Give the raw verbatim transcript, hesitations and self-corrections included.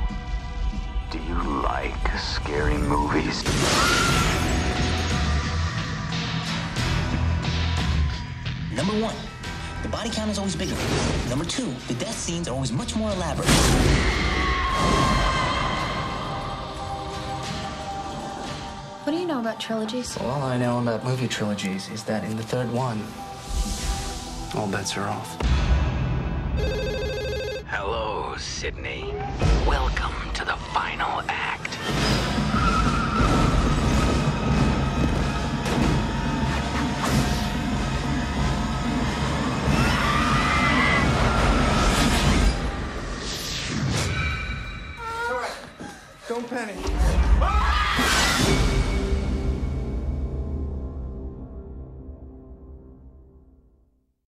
Do you like scary movies? Number one, the body count is always bigger. Number two, the death scenes are always much more elaborate. What do you know about trilogies? Well, all I know about movie trilogies is that in the third one, all bets are off. Hello, Sydney. Welcome to the final act. Don't panic.